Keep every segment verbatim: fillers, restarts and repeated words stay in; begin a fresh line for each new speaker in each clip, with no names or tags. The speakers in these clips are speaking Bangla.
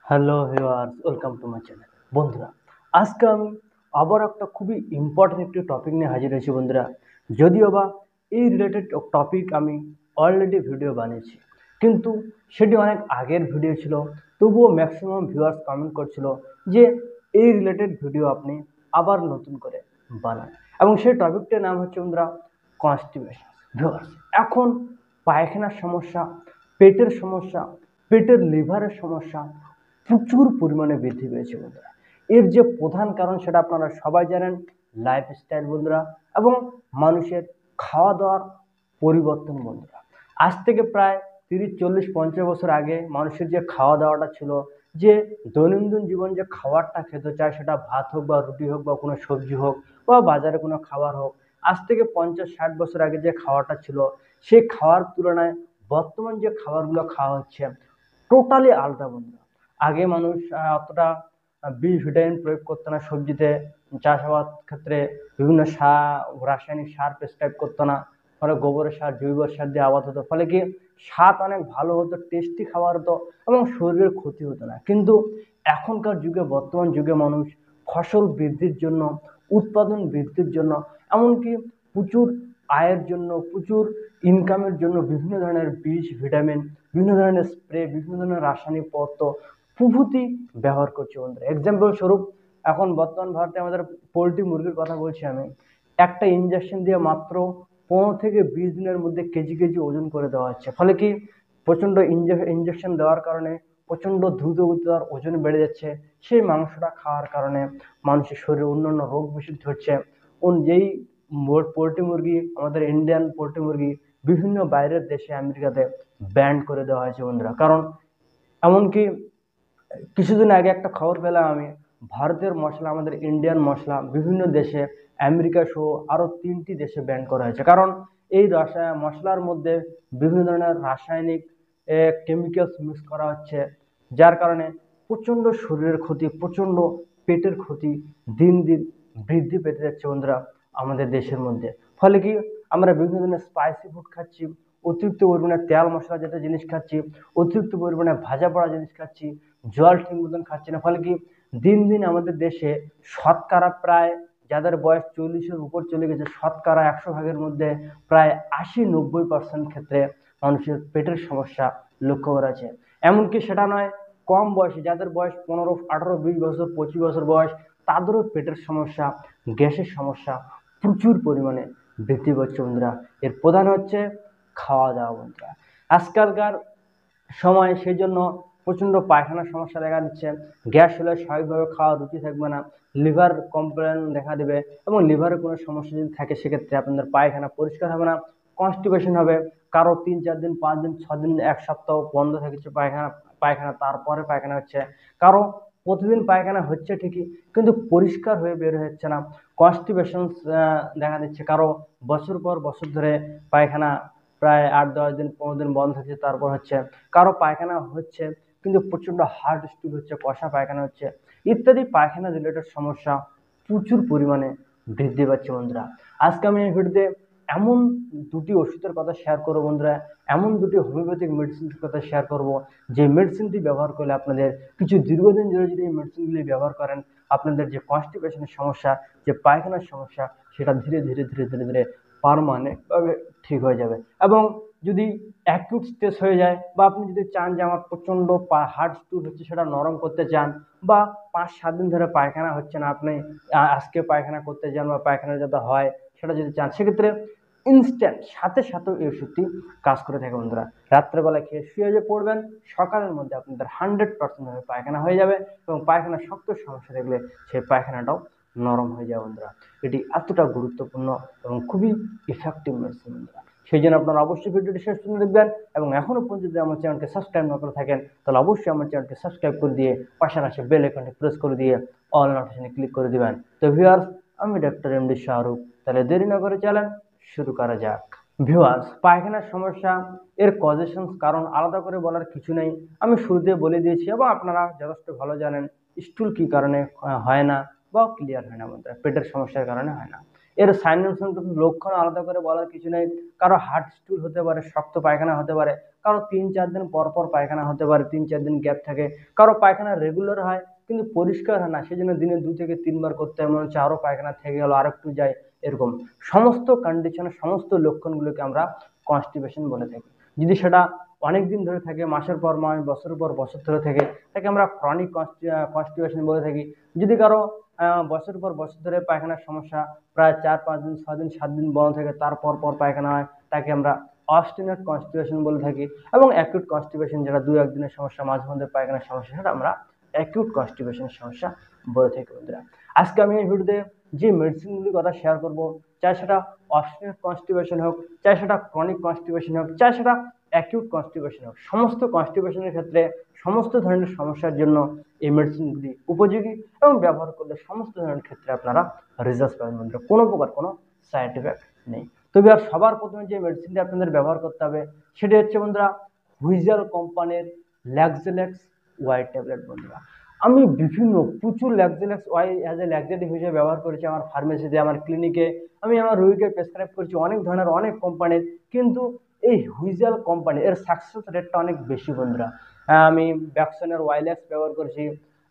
Hello viewers, welcome to my channel. বন্ধুরা, আজকে আমি আবার একটা খুবই ইম্পর্টেন্ট একটি টপিক নিয়ে হাজির হয়েছি বন্ধুরা। যদিও বা এই রিলেটেড টপিক আমি অলরেডি ভিডিও বানিয়েছি, কিন্তু সেটি অনেক আগের ভিডিও ছিল। তবুও ম্যাক্সিমাম ভিউয়ার্স কমেন্ট করছিল যে এই রিলেটেড ভিডিও আপনি আবার নতুন করে বানান, এবং সেই টপিকটার নাম হচ্ছে বন্ধুরা কনস্টিপেশন। ভিউয়ার্স, এখন পায়খানার সমস্যা, পেটের সমস্যা, পেটের লিভারের সমস্যা প্রচুর পরিমাণে বৃদ্ধি পেয়েছে বন্ধুরা। এর যে প্রধান কারণ সেটা আপনারা সবাই জানেন, লাইফস্টাইল বন্ধুরা, এবং মানুষের খাওয়া দাওয়ার পরিবর্তন বন্ধুরা। আজ থেকে প্রায় তিরিশ চল্লিশ পঞ্চাশ বছর আগে মানুষের যে খাওয়া দাওয়াটা ছিল, যে দৈনন্দিন জীবন যে খাবারটা খেতে চায়, সেটা ভাত হোক বা রুটি হোক বা কোনো সবজি হোক বা বাজারে কোনো খাবার হোক, আজ থেকে পঞ্চাশ ষাট বছর আগে যে খাওয়াটা ছিল, সেই খাওয়ার তুলনায় বর্তমান যে খাবারগুলো খাওয়া হচ্ছে টোটালি আলাদা বন্ধুরা। আগে মানুষ আহ, অতটা বি ভিটামিন প্রয়োগ করতো না সবজিতে, চাষাবাদ ক্ষেত্রে বিভিন্ন সার, রাসায়নিক সার প্রেসক্রাইব করতো না, ফলে গোবরের সার, জৈব সার দিয়ে আবাদ হতো, ফলে কি স্বাদ অনেক ভালো হতো, টেস্টি খাবার হতো এবং শরীরের ক্ষতি হতো না। কিন্তু এখনকার যুগে, বর্তমান যুগে মানুষ ফসল বৃদ্ধির জন্য, উৎপাদন বৃদ্ধির জন্য, এমনকি প্রচুর আয়ের জন্য, প্রচুর ইনকামের জন্য বিভিন্ন ধরনের বীজ, ভিটামিন, বিভিন্ন ধরনের স্প্রে, বিভিন্ন ধরনের রাসায়নিক পদার্থ প্রভৃতি ব্যবহার করছে বন্ধুরা। এক্সাম্পল স্বরূপ, এখন বর্তমান ভারতে আমাদের পোলট্রি মুরগির কথা বলছি আমি, একটা ইঞ্জেকশন দিয়ে মাত্র পনেরো থেকে বিশ দিনের মধ্যে কেজি কেজি ওজন করে দেওয়া হচ্ছে। ফলে কি প্রচন্ড ইঞ্জেকশন দেওয়ার কারণে প্রচন্ড দ্রুত গতিতে তার ওজন বেড়ে যাচ্ছে। সেই মাংসটা খাওয়ার কারণে মানুষের শরীরে অন্যান্য রোগ বিসুদ্ধি হচ্ছে। যেই পোলট্রি মুরগি, আমাদের ইন্ডিয়ান পোলট্রি মুরগি বিভিন্ন বাইরের দেশে, আমেরিকাতে ব্যান্ড করে দেওয়া হয়েছে বন্ধুরা। কারণ এমনকি কিছুদিন আগে একটা খবর পেলাম আমি, ভারতের মশলা, আমাদের ইন্ডিয়ান মশলা বিভিন্ন দেশে, আমেরিকা সহ আরো তিনটি দেশে ব্যান করা হয়েছে। কারণ এই রসায়ন মশলার মধ্যে বিভিন্ন ধরনের রাসায়নিক কেমিক্যালস মিক্স করা হচ্ছে, যার কারণে প্রচন্ড শরীরের ক্ষতি, প্রচন্ড পেটের ক্ষতি দিন দিন বৃদ্ধি পেতে যাচ্ছে বন্ধুরা আমাদের দেশের মধ্যে। ফলে কি আমরা বিভিন্ন ধরনের স্পাইসি ফুড খাচ্ছি, অতিরিক্ত পরিমাণে তেল মশলা জাতীয় জিনিস খাচ্ছি, অতিরিক্ত পরিমাণে ভাজা পড়া জিনিস খাচ্ছি, জল ঠিক মতন খাচ্ছি না। ফলে কি দিন দিন আমাদের দেশে শতকরা প্রায়, যাদের বয়স চল্লিশের উপর চলে গেছে, শতকরা একশো ভাগের মধ্যে প্রায় আশি নব্বই পার্সেন্ট ক্ষেত্রে মানুষের পেটের সমস্যা লক্ষ্য করা আছে। এমনকি সেটা নয়, কম বয়সে যাদের বয়স পনেরো আঠারো বিশ বছর পঁচিশ বছর বয়স, তাদেরও পেটের সমস্যা, গ্যাসের সমস্যা প্রচুর পরিমাণে বৃদ্ধি পাচ্ছে বন্ধুরা। এর প্রধান হচ্ছে খাওয়া দাওয়া বন্ধুরা। আজকালকার সময় সেই জন্য প্রচন্ড পায়খানার সমস্যা দেখা দিচ্ছে। গ্যাস হলে স্বাভাবিকভাবে খাওয়া রুচি থাকবে না, লিভার কমপ্লেন দেখা দেবে, এবং লিভারের কোনো সমস্যা যদি থাকে সেক্ষেত্রে আপনাদের পায়খানা পরিষ্কার হবে না, কনস্টিপেশন হবে। কারো তিন চার দিন, পাঁচ দিন, ছ দিন, এক সপ্তাহ বন্ধ থাকছে পায়খানা পায়খানা তারপরে পায়খানা হচ্ছে। কারো প্রতিদিন পায়খানা হচ্ছে ঠিকই, কিন্তু পরিষ্কার হয়ে বের হচ্ছে না, কনস্টিপেশন দেখা দিচ্ছে। কারো বছর পর বছর ধরে পায়খানা প্রায় আট দশ দিন পনেরো দিন বন্ধ থাকছে, তারপর হচ্ছে। কারো পায়খানা হচ্ছে কিন্তু প্রচন্ড হার্ড স্টুল হচ্ছে, কষা পায়খানা হচ্ছে, ইত্যাদি পায়খানা রিলেটেড সমস্যা প্রচুর পরিমাণে বৃদ্ধি পাচ্ছে বন্ধুরা। আজকে আমি এই ভিডিওতে এমন দুটি ওষুধের কথা শেয়ার করবো বন্ধুরা, এমন দুটি হোমিওপ্যাথিক মেডিসিনের কথা শেয়ার করব, যে মেডিসিনটি ব্যবহার করলে আপনাদের কিছু দীর্ঘদিন ধরে যদি এই মেডিসিনগুলি ব্যবহার করেন, আপনাদের যে কনস্টিপেশনের সমস্যা, যে পায়খানার সমস্যা, সেটা ধীরে ধীরে ধীরে ধীরে ধীরে পার্মানেন্টভাবে ঠিক হয়ে যাবে। এবং যদি অ্যাকিউট স্টেজ হয়ে যায়, বা আপনি যদি চান যে আমার প্রচন্ড হার্ড স্টুল হচ্ছে, সেটা নরম করতে চান, বা পাঁচ সাত দিন ধরে পায়খানা হচ্ছে না, আপনি আজকে পায়খানা করতে যান বা পায়খানা যাতে হয় সেটা যদি চান, সেক্ষেত্রে ইনস্ট্যান্ট সাথে সাথে এই ওষুধটি কাজ করে থাকে বন্ধুরা। রাত্রেবেলা খেয়ে শুয়ে যে পড়বেন, সকালের মধ্যে আপনাদের হান্ড্রেড পার্সেন্ট ভাবে পায়খানা হয়ে যাবে, এবং পায়খানা শক্ত সমস্যা থাকলে সেই পায়খানাটাও নরম হয়ে যায় বন্ধুরা। এটি এতটা গুরুত্বপূর্ণ এবং খুবই ইফেক্টিভ মেডিসিন বন্ধুরা। সেই জন্য আপনারা অবশ্যই ভিডিওটি শেষ পর্যন্ত দেখবেন, এবং এখনো পর্যন্ত যদি আমার চ্যানেলকে সাবস্ক্রাইব না করে থাকেন, তাহলে অবশ্যই আমার চ্যানেলকে সাবস্ক্রাইব করে দিয়ে পাশাপাশি বেল আইকনটি প্রেস করে দিয়ে অল নোটিফিকেশনে ক্লিক করে দিবেন। তো ভিউয়ার্স, আমি ডক্টর এম ডি শাহরুখ, তাহলে দেরি না করে চলেন শুরু করা যাক। ভিউয়ার্স, পায়খানার সমস্যা এর কজেশন কারণ আলাদা করে বলার কিছু নেই, আমি শুরুতে বলে দিয়েছি, এবং আপনারা যথেষ্ট ভালো জানেন স্টুল কি কারণে হয় না বা ক্লিয়ার হয় না বন্ধুরা, পেটের সমস্যার কারণে হয় না। এর সাইন লক্ষণ আলাদা করে বলার কিছু নেই। কারো হার্ট স্টুল হতে পারে, শক্ত পায়খানা হতে পারে, কারো তিন চার দিন পর পর পায়খানা হতে পারে, তিন চার দিন গ্যাপ থাকে, কারো পায়খানা রেগুলার হয় কিন্তু পরিষ্কার হয় না, সেই জন্য দিনে দু থেকে তিনবার করতে হয়, মনে হচ্ছে আরো পায়খানা থেকে গেল আর একটু যায়, এরকম সমস্ত কন্ডিশনে সমস্ত লক্ষণগুলোকে আমরা কনস্টিপেশন বলে থাকি। যদি সেটা অনেক দিন ধরে থাকে, মাসের পর মাস, বছরের পর বছর ধরে থাকে, তাকে আমরা ক্রনিক কনস্টিপেশন বলে থাকি। যদি কারো বছর পর বছর ধরে পায়খানার সমস্যা প্রায় চার পাঁচ দিন ছয় দিন সাত দিন বন্ধ থাকে, তারপর পর পায়খানা হয়, তাকে আমরা অবস্টিনেট কনস্টিপেশন বলে থাকি। এবং অ্যাকিউট কনস্টিপেশন, যেটা দুই একদিনের সমস্যা, মাঝে মধ্যে পায়খানার সমস্যা, সেটা আমরা অ্যাকিউট কনস্টিপেশনের সমস্যা বলে থাকি বন্ধুরা। আজকে আমি এই ভিডিওতে যে মেডিসিনগুলির কথা শেয়ার করব, চাই সেটা অবস্টিনেট কনস্টিপেশন হোক, চাই সেটা ক্রনিক কনস্টিপেশন হোক, চাই সেটা অ্যাকিউট কনস্টিপেশন হোক, সমস্ত কনস্টিপেশনের ক্ষেত্রে সমস্ত ধরনের সমস্যার জন্য এই মেডিসিনগুলি উপযোগী এবং ব্যবহার করলে সমস্ত ধরনের ক্ষেত্রে আপনারা রেজাল্ট পাবেন বন্ধুরা, কোনো প্রকার কোনো সাইড এফেক্ট নেই। তবে আর সবার প্রথমে যে মেডিসিনটি আপনাদের ব্যবহার করতে হবে সেটি হচ্ছে বন্ধুরা হুইজাল কোম্পানির ল্যাক্সোলেক্স ওয়াই ট্যাবলেট বন্ধুরা। আমি বিভিন্ন প্রচুর Laxolax Y as a laxative হিসেবে ব্যবহার করেছি আমার ফার্মেসিতে, আমার ক্লিনিকে, আমি আমার রোগীকে প্রেসক্রাইব করেছি অনেক ধরনের অনেক কোম্পানির, কিন্তু এই হুইজাল কোম্পানি এর সাকসেস রেটটা অনেক বেশি বন্ধুরা। আমি ব্যাকসনের ওয়াইল্যাক্স ব্যবহার করছি,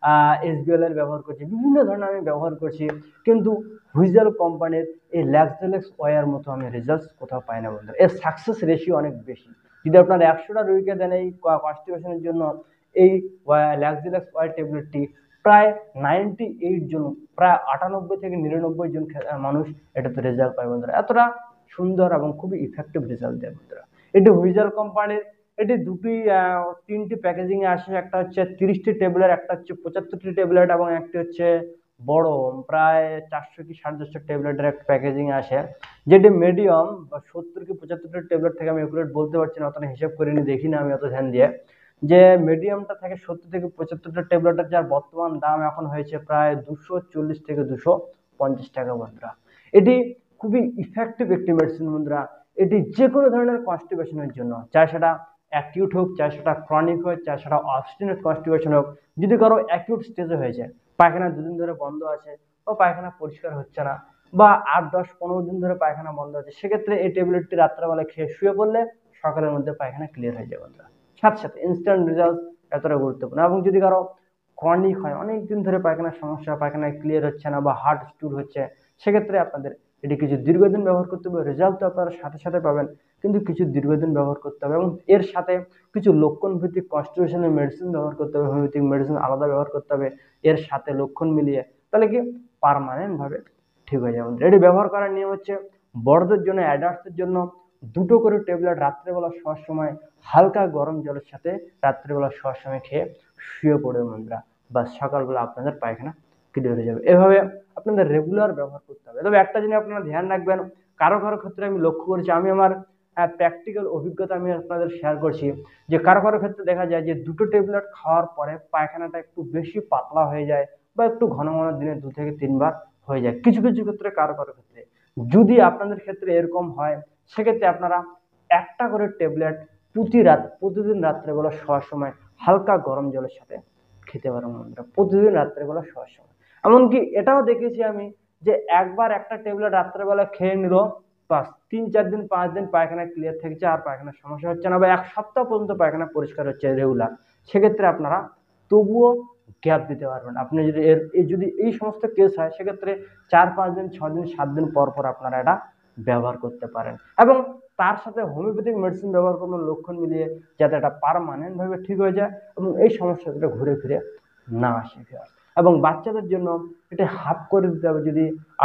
এসবিএল এর ব্যবহার করছি, বিভিন্ন ধরনের আমি ব্যবহার করছি, কিন্তু হুইজাল কোম্পানির এই ল্যাক্সোলেক্স ওয়াইয়ের মতো আমি রেজাল্ট কোথাও পাই না বন্ধুরা। এর সাকসেস রেশিও অনেক বেশি। যদি আপনার একশোটা রোগীকে দেন এই কনস্টিপেশনের জন্য এই ল্যাক্সোলেক্স ওয়াই ট্যাবলেটটি, প্রায় নাইনটি এইট জন, প্রায় আটানব্বই থেকে নিরানব্বই জন মানুষ এটাতে রেজাল্ট পায় বন্ধুরা। এতটা সুন্দর এবং খুবই ইফেক্টিভ রেজাল্ট দেয় বন্ধুরা। এটি হুইজাল কোম্পানির, এটি দুটি তিনটি প্যাকেজিং এ আসে, একটা হচ্ছে তিরিশটি ট্যাবলেট, একটা হচ্ছে পঁচাত্তরটি ট্যাবলেট, এবং একটি হচ্ছে বড় প্রায় চারশো কি সাড়ে চারশো ট্যাবলেটের একটা প্যাকেজিং আসে, যেটি মিডিয়াম বা সত্তর কি পঁচাত্তরটি ট্যাবলেট থেকে আমি একুরেট বলতে পারছি না, অতটা হিসাব করিনি, দেখি না আমি অত ধ্যান দিয়ে, যে মিডিয়ামটা থেকে সত্তর থেকে পঁচাত্তরটা ট্যাবলেটের যার বর্তমান দাম এখন হয়েছে প্রায় দুশো চল্লিশ থেকে দুশো পঞ্চাশ টাকা বন্ধুরা। এটি খুবই ইফেক্টিভ একটি মেডিসিন বন্ধুরা। এটি যে কোনো ধরনের কনস্টিপেশনের জন্য, চাই সেটা অ্যাকিউট হোক, চাই সেটা ক্রনিক হোক, চাই সেটা অবস্টিনেট কনস্টিপেশন হোক, যদি কারো অ্যাকিউট স্টেজে হয়েছে, পায়খানা দুদিন ধরে বন্ধ আছে ও পায়খানা পরিষ্কার হচ্ছে না, বা আট দশ পনেরো দিন ধরে পায়খানা বন্ধ আছে, সেক্ষেত্রে এই ট্যাবলেটটি রাত্রেবেলা খেয়ে শুয়ে পড়লে সকালের মধ্যে পায়খানা ক্লিয়ার হয়ে যায় বন্ধুরা, সাথে সাথে ইনস্ট্যান্ট রেজাল্ট। এতটা গুরুত্বপূর্ণ। এবং যদি কারো ক্রনিক হয়, অনেক দিন ধরে পায়খানার সমস্যা, পায়খানায় ক্লিয়ার হচ্ছে না বা হার্ট স্টুল হচ্ছে, সেক্ষেত্রে আপনাদের এটি কিছু দীর্ঘদিন ব্যবহার করতে হবে। রেজাল্ট তো আপনারা সাথে সাথে পাবেন, কিন্তু কিছু দীর্ঘদিন ব্যবহার করতে হবে, এবং এর সাথে কিছু লক্ষণ ভিত্তিক কনস্টিটিউশনের মেডিসিন ব্যবহার করতে হবে, হোমিওপ্যাথিক মেডিসিন আলাদা ব্যবহার করতে হবে এর সাথে লক্ষণ মিলিয়ে, তাহলে কি পার্মানেন্ট ভাবে ঠিক হয়ে যাবে। এটি ব্যবহার করার নিয়ম হচ্ছে বড়দের জন্য, অ্যাডাল্টসের জন্য দুটো করে ট্যাবলেট রাত্রেবেলা শোয়ার সময় হালকা গরম জলের সাথে রাত্রেবেলা শোয়ার সময় খেয়ে শুয়ে পড়বে বন্ধুরা, বা সকালবেলা আপনাদের পায়খানা ক্লিয়ার হয়ে যাবে। এভাবে আপনাদের রেগুলার ব্যবহার করতে হবে। তবে একটা জিনিস আপনারা ধ্যান রাখবেন, কারো কারো ক্ষেত্রে আমি লক্ষ্য করেছি, আমি আমার প্র্যাকটিক্যাল অভিজ্ঞতা আমি আপনাদের শেয়ার করছি, যে কারো কারো ক্ষেত্রে দেখা যায় যে দুটো ট্যাবলেট খাওয়ার পরে পায়খানাটা একটু বেশি পাতলা হয়ে যায়, বা একটু ঘন ঘন দিনে দু থেকে তিনবার হয়ে যায় কিছু কিছু ক্ষেত্রে, কারো কারো ক্ষেত্রে। যদি আপনাদের ক্ষেত্রে এরকম হয়, সেক্ষেত্রে আপনারা একটা করে ট্যাবলেট প্রতি রাত প্রতিদিন রাত্রেবেলা শোয়ার সময় হালকা গরম জলের সাথে খেতে পারেন বন্ধুরা, প্রতিদিন রাত্রেবেলা শোয়ার সময়। এমনকি এটাও দেখেছি আমি, যে একবার একটা ট্যাবলেট রাত্রেবেলা খেয়ে নিল, বাস তিন চার দিন পাঁচ দিন পায়খানা ক্লিয়ার থাকছে, আর পায়খানার সমস্যা হচ্ছে না, বা এক সপ্তাহ পর্যন্ত পায়খানা পরিষ্কার হচ্ছে রেগুলার। সেক্ষেত্রে আপনারা তবুও গ্যাপ দিতে পারবেন। আপনি যদি এর যদি এই সমস্ত কেস হয়, সেক্ষেত্রে চার পাঁচ দিন ছ দিন সাত দিন পর পর আপনারা এটা ব্যবহার করতে পারেন, এবং তার সাথে হোমিওপ্যাথিক মেডিসিন ব্যবহার করুন লক্ষণ মিলিয়ে, যাতে এটা পার্মানেন্ট ভাবে ঠিক হয়ে যায় এবং এই সমস্যাটা ঘুরে ফিরে না আসে। এবং বাচ্চাদের জন্য এটা হাফ করে দিতে হবে। যদি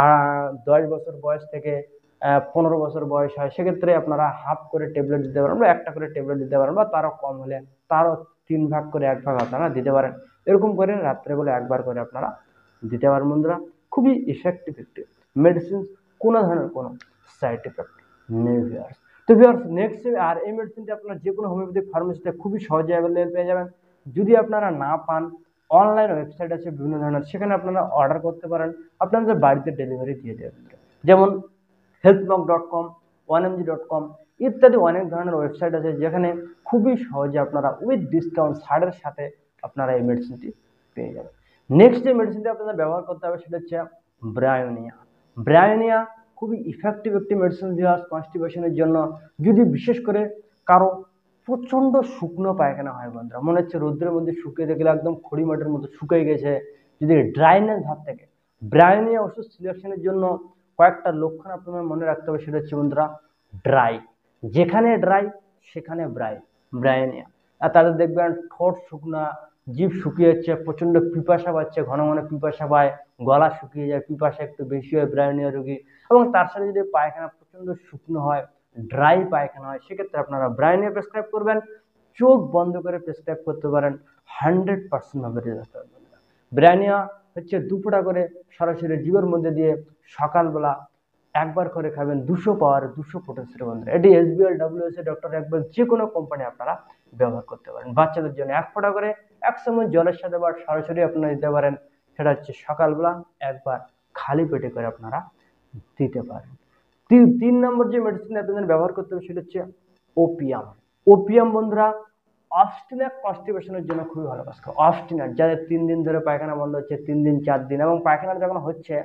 দশ বছর বয়স থেকে পনেরো বছর বয়স হয়, সেক্ষেত্রে আপনারা হাফ করে ট্যাবলেট দিতে পারেন, বা একটা করে ট্যাবলেট দিতে পারেন, বা তারও কম হলে তারও তিন ভাগ করে এক ভাগ আপনারা দিতে পারেন। এরকম করে রাত্রেবেলা একবার করে আপনারা দিতে পারেন বন্ধুরা। খুবই ইফেক্টিভ একটি মেডিসিন, কোনো ধরনের কোনো সাইড এফেক্ট নেই ভিউয়ার্স। তো ভিউয়ার্স নেক্সট, আর এই মেডিসিনটি আপনারা যে কোনো হোমিওপ্যাথিক ফার্মেসিতে খুবই সহজে অ্যাভেলেবল পেয়ে যাবেন। যদি আপনারা না পান, অনলাইন ওয়েবসাইট আছে বিভিন্ন ধরনের, সেখানে আপনারা অর্ডার করতে পারেন, আপনাদের বাড়িতে ডেলিভারি দিয়ে দেবেন। যেমন Healthmug dot com, one M G dot com ইত্যাদি অনেক ধরনের ওয়েবসাইট আছে, যেখানে খুবই সহজে আপনারা উইথ ডিসকাউন্ট ছাড়ের সাথে আপনারা এই মেডিসিনটি পেয়ে যাবেন। নেক্সট যে মেডিসিনটি আপনাদের ব্যবহার করতে হবে সেটা হচ্ছে ব্রায়োনিয়া। ব্রায়োনিয়া খুবই ইফেক্টিভ একটি মেডিসিন ভিউয়ার্স কনস্টিপেশনের জন্য। যদি বিশেষ করে কারো প্রচণ্ড শুকনো পায়খানা হয় বন্ধুরা, মনে হচ্ছে রোদ্রের মধ্যে শুকিয়ে দেখলে একদম খড়ি মাটির মতো শুকিয়ে গেছে, যদি ড্রাইনেস ভাব থাকে, ব্রায়োনিয়া ওষুধ সিলেকশনের জন্য কয়েকটা লক্ষণ আপনার মনে রাখতে হবে। সেটা হচ্ছে বন্ধুরা ড্রাই, যেখানে ড্রাই সেখানে ব্রাই ব্রায়োনিয়া। আর তাদের দেখবেন ঠোঁট শুকনা, জিভ শুকিয়ে যাচ্ছে, প্রচণ্ড পিপাসা পাচ্ছে, ঘন ঘন পিপাসা পায়, গলা শুকিয়ে যায়, পিপাসা একটু বেশি হয় ব্রায়োনিয়া রোগী। এবং তার সাথে যদি পায়খানা প্রচণ্ড শুকনো হয়, ড্রাই পায়খানা হয়, সেক্ষেত্রে আপনারা ব্রায়োনিয়া প্রেসক্রাইব করবেন। চোখ বন্ধ করে প্রেসক্রাইব করতে পারেন, হান্ড্রেড পার্সেন্ট হবে রেজাল্ট পাবেন। ব্রায়োনিয়া হচ্ছে দু ফোঁটা করে সরাসরি জীবের মধ্যে দিয়ে সকালবেলা একবার করে খাবেন, দুশো পাওয়ার দুশো পটেন্সিয়াল বন্ধুরা। এটি এসবিএল, ডাব্লিউএসএ, ডক্টর একবার যে কোনো কোম্পানি আপনারা ব্যবহার করতে পারেন। বাচ্চাদের জন্য এক ফোঁটা করে এক চামচ জলের সাথে বা সরাসরি আপনারা দিতে পারেন। সেটা হচ্ছে সকালবেলা একবার খালি পেটে করে আপনারা দিতে পারেন। তিন তিন নম্বর যে মেডিসিন আপনাদের ব্যবহার করতে হবে সেটা হচ্ছে ওপিয়াম। ওপিয়াম বন্ধুরা অবস্টিনেট কনস্টিপেশনের জন্য খুবই ভালো কাজ করে। অবস্টিনেট যাদের তিন দিন ধরে পায়খানা বন্ধ হচ্ছে, তিন দিন চার দিন, এবং পায়খানা যখন হচ্ছে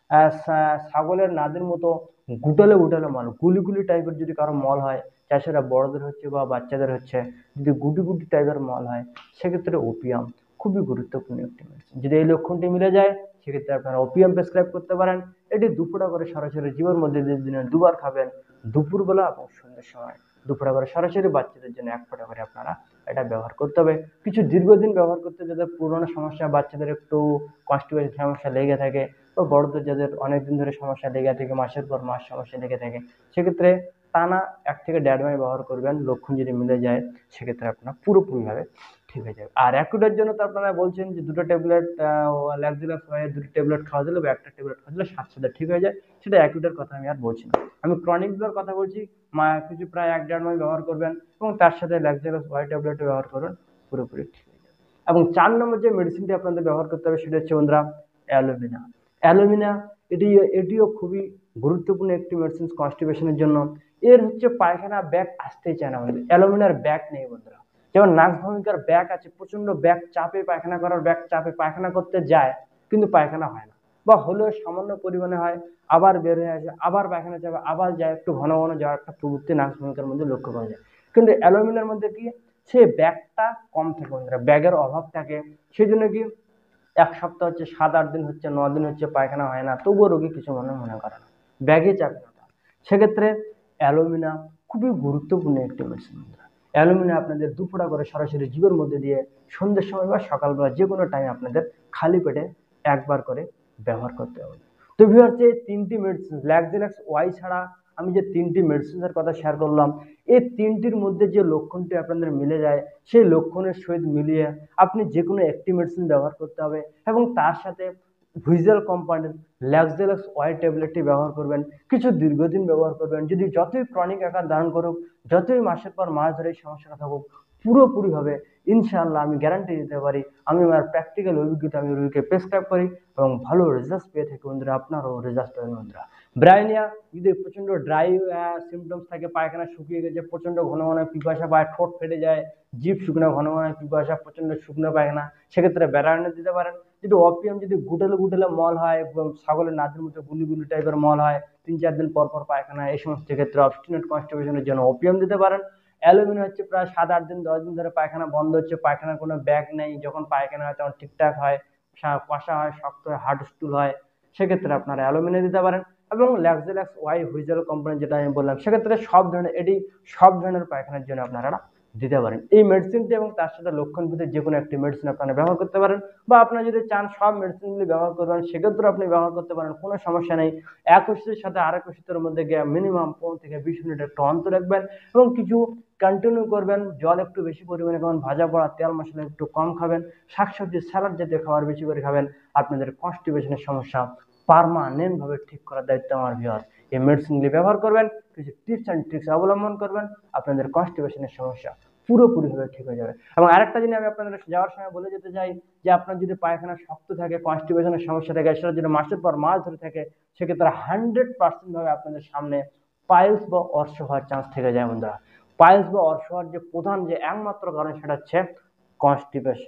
ছাগলের নাদের মতো গুটালে গুটালে মল, গুলি গুলি টাইপের যদি কারো মল হয়, চাই সেটা বড়দের হচ্ছে বা বাচ্চাদের হচ্ছে, যদি গুটি গুটি টাইপের মল হয়, সেক্ষেত্রে ওপিয়াম খুবই গুরুত্বপূর্ণ একটি মেডিসিন। যদি এই লক্ষণটি মিলে যায় সেক্ষেত্রে আপনারা ওপিয়াম প্রেসক্রাইব করতে পারেন। এটি দুপুরা করে সরাসরি জীবের মধ্যে দিনে দুবার খাবেন, দুপুরবেলা এবং সন্ধ্যের সময় দুপুরা করে সরাসরি। বাচ্চাদের জন্য এক ফোঁটা করে আপনারা এটা ব্যবহার করতে হবে। কিছু দীর্ঘদিন ব্যবহার করতে, যাদের পুরোনো সমস্যা, বাচ্চাদের একটু কনস্টিপেশন সমস্যা লেগে থাকে, বা বড়দের যাদের অনেকদিন ধরে সমস্যা লেগে থাকে, মাসের পর মাস সমস্যা লেগে থাকে, সেক্ষেত্রে টানা এক থেকে দেড় মাস ব্যবহার করবেন। লক্ষণ যদি মিলে যায় সেক্ষেত্রে আপনার পুরোপুরিভাবে ঠিক হয়ে যাবে। আর অ্যাকুটের জন্য তো আপনারা বলছেন যে দুটো ট্যাবলেট ল্যাক্সিলাক্স হয়ে দুটো ট্যাবলেট খাওয়া দিলে বা একটা ট্যাবলেট খাওয়া দিলে সাথে সাথে ঠিক হয়ে যায়, সেটা অ্যাকুটের কথা আমি আর বলছি না। আমি ক্রনিকগুলোর কথা বলছি। মা কিছু প্রায় এক দেড় মাস ব্যবহার করবেন এবং তার সাথে ল্যাক্সিলাক্স ওয়াই ট্যাবলেটও ব্যবহার করবেন, পুরোপুরি ঠিক হয়ে যাবে। এবং চার নম্বর যে মেডিসিনটি আপনাদের ব্যবহার করতে হবে সেটা হচ্ছে বন্ধুরা অ্যালোমিনা। অ্যালোমিনা এটি এটিও খুবই গুরুত্বপূর্ণ একটি মেডিসিন কনস্টিপেশনের জন্য। এর হচ্ছে পায়খানা ব্যাগ আসতেই চায় না বন্ধুরা, অ্যালোমিনার ব্যাগ নেই বন্ধুরা। যেমন নাক ভূমিকার ব্যাগ আছে, প্রচন্ড ব্যাগ চাপে পায়খানা করার ব্যাগ চাপে পায়খানা করতে যায় কিন্তু পায়খানা হয় না, বা হলেও সামান্য পরিমাণে হয়, আবার বের হয়ে আসে, আবার পায়খানা যাবে, আবার যায়, একটু ঘন ঘন যাওয়ার একটা প্রবৃত্তি নাক ভূমিকার মধ্যে লক্ষ্য করা যায়। কিন্তু অ্যালোমিনার মধ্যে কি, সে ব্যাগটা কম থাকে বন্ধুরা, ব্যাগের অভাব থাকে, সেই জন্য কি এক সপ্তাহ হচ্ছে, সাত আট দিন হচ্ছে, ন দিন হচ্ছে, পায়খানা হয় না, তবুও রোগী কিছু মনে মনে করে না, ব্যাগে চাপে না। সেক্ষেত্রে অ্যালোমিনা খুবই গুরুত্বপূর্ণ একটি মেডিসিন। অ্যালুমিনা আপনাদের দুপুরা করে সরাসরি জীবের মধ্যে দিয়ে সন্ধ্যের সময় বা সকালবেলা যে কোনো টাইম আপনাদের খালি পেটে একবার করে ব্যবহার করতে হবে। তো ভিউয়ার্স, এই তিনটি মেডিসিন ল্যাক্সিলাক্স ওয়াই ছাড়া আমি যে তিনটি মেডিসিনের কথা শেয়ার করলাম, এই তিনটির মধ্যে যে লক্ষণটি আপনাদের মিলে যায়, সেই লক্ষণের সহিত মিলিয়ে আপনি যে কোনো একটি মেডিসিন ব্যবহার করতে হবে এবং তার সাথে ভিজুয়াল কোম্পানির ল্যাক্সিলাক্স ওয়াই ট্যাবলেটটি ব্যবহার করবেন। কিছু দীর্ঘদিন ব্যবহার করবেন। যদি যতই ক্রনিক আকার ধারণ করুক, যতই মাসের পর মাস ধরে এই সমস্যাটা থাকুক, পুরোপুরিভাবে ইনশাআল্লাহ আমি গ্যারান্টি দিতে পারি, আমি আমার প্র্যাকটিক্যাল অভিজ্ঞতা আমি রোগীকে প্রেসক্রাইব করি এবং ভালো রেজাল্ট পেয়ে থাকি বন্ধুরা। আপনারাও রেজাল্ট পাবেন বন্ধুরা। ব্রায়োনিয়া যদি প্রচণ্ড ড্রাই সিমটমস থাকে, পায়খানা শুকিয়ে গেছে, প্রচণ্ড ঘন ঘন পিপাসা পায়, ঠোঁট ফেটে যায়, জিভ শুকনো, ঘন ঘন পিপাসা, প্রচণ্ড শুকনো পায়খানা, সেক্ষেত্রে ব্রায়োনিয়া দিতে পারেন। যদি অপিয়াম যদি গুটেলে গুটেলে মল হয়, ছাগলের নাচের মতো গুলি গুলি টাইপের মল হয়, তিন চার দিন পর পর পায়খানা, এই সমস্ত ক্ষেত্রে অবস্টিনেট কনস্টিপেশনের জন্য ওপিয়াম দিতে পারেন। অ্যালুমিনা হচ্ছে প্রায় সাত আট দিন দশ দিন ধরে পায়খানা বন্ধ হচ্ছে, পায়খানার কোনো ব্যাগ নেই, যখন পায়খানা হয় তখন ঠিকঠাক হয়, কষা হয়, শক্ত হয়, হার্ড স্টুল হয়, সেক্ষেত্রে আপনারা অ্যালুমিনা দিতে পারেন। এবং ল্যাক্সিলাক্স ওয়াই হুইজেল কোম্পানি যেটা আমি বললাম, সেক্ষেত্রে সব ধরনের এটি সব ধরনের পায়খানার জন্য আপনারা দিতে পারেন এই মেডিসিনটি, এবং তার সাথে লক্ষণ ভিত্তিক যে কোনো একটি মেডিসিন আপনারা ব্যবহার করতে পারেন। বা আপনারা যদি চান সব মেডিসিনগুলি ব্যবহার করবেন, সেক্ষেত্রে আপনি ব্যবহার করতে পারেন, কোনো সমস্যা নেই। এক ওষুধের সাথে আরেক ওষুধের মধ্যে গিয়ে মিনিমাম পনেরো থেকে বিশ মিনিট একটু অন্তর রাখবেন এবং কিছু কন্টিনিউ করবেন। জল একটু বেশি পরিমাণে খাবেন, ভাজা পোড়া তেল মশলা একটু কম খাবেন, শাকসবজি স্যালাড জাতীয় খাবার বেশি করে খাবেন। আপনাদের কনস্টিপেশনের সমস্যা পার্মানেন্ট ভাবে ঠিক করার দায়িত্ব আমার ভিউয়ার্স। এই মেডিসিনগুলি ব্যবহার করবেন, কিছু টিপস অ্যান্ড ট্রিক্স অবলম্বন করবেন, আপনাদের কনস্টিপেশনের সমস্যা পুরোপুরিভাবে ঠিক হয়ে যাবে। এবং আরেকটা জিনিস আমি আপনাদের যাওয়ার সময় বলে যেতে চাই, যে আপনার যদি পায়খানা শক্ত থাকে, কনস্টিপেশনের সমস্যা থাকে, সেটা যদি মাসের পর মাস ধরে থাকে, সেক্ষেত্রে হান্ড্রেড পার্সেন্ট ভাবে আপনাদের সামনে পাইলস বা অর্শ হওয়ার চান্স থেকে যায় বন্ধুরা। পাইলস বা অর্শ হওয়ার যে প্রধান যে একমাত্র কারণ সেটা হচ্ছে কনস্টিপেশন।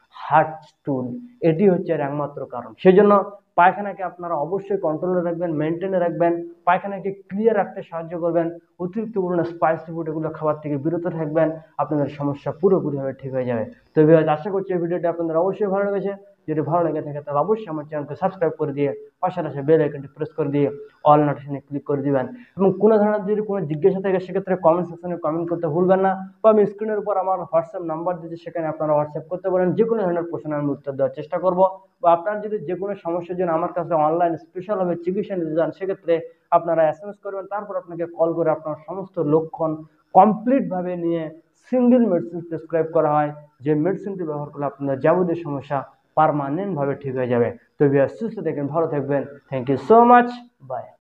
হার্ট স্টুল, এটি হচ্ছে এর একমাত্র কারণ। সেজন্য পায়খানাকে আপনারা অবশ্যই কন্ট্রোলে রাখবেন, মেনটেনে রাখবেন, পায়খানাকে ক্লিয়ার রাখতে সাহায্য করবেন, অতিরিক্ত পরিমাণে স্পাইসি ফুড এগুলো খাবার থেকে বিরত থাকবেন, আপনাদের সমস্যা পুরোপুরিভাবে ঠিক হয়ে যাবে। তো ভিউয়ার্স, আশা করছি এই ভিডিওটা আপনাদের অবশ্যই ভালো লেগেছে। যদি ভালো লেগে থাকে তাহলে অবশ্যই আমার চ্যানেলকে সাবস্ক্রাইব করে দিয়ে পাশাপাশি বেল আইকনটি প্রেস করে দিয়ে অল নোটিফিকেশনে ক্লিক করে দিবেন। এবং কোনো ধরনের যদি কোনো জিজ্ঞাসা থাকে সেক্ষেত্রে কমেন্ট সেকশনে কমেন্ট করতে ভুলবেন না, বা আমি স্ক্রিনের উপর আমার হোয়াটসঅ্যাপ নাম্বার দিচ্ছি, সেখানে আপনারা হোয়াটসঅ্যাপ করতে পারেন। যে কোনো ধরনের প্রশ্নের আমি উত্তর দেওয়ার চেষ্টা করব, বা আপনার যদি যে কোনো সমস্যার জন্য আমার কাছে অনলাইন স্পেশালভাবে চিকিৎসা নিতে চান সেক্ষেত্রে আপনারা এস এম এস করবেন, তারপর আপনাকে কল করে আপনার সমস্ত লক্ষণ কমপ্লিটভাবে নিয়ে সিঙ্গেল মেডিসিন প্রেসক্রাইব করা হয়, যে মেডিসিনটি ব্যবহার করলে আপনার যাবতীয় সমস্যা পার্মানেন্টভাবে ঠিক হয়ে যাবে। তো ভিউয়ার্স, সুস্থ থাকবেন, ভালো থাকবেন। Thank you so much, by.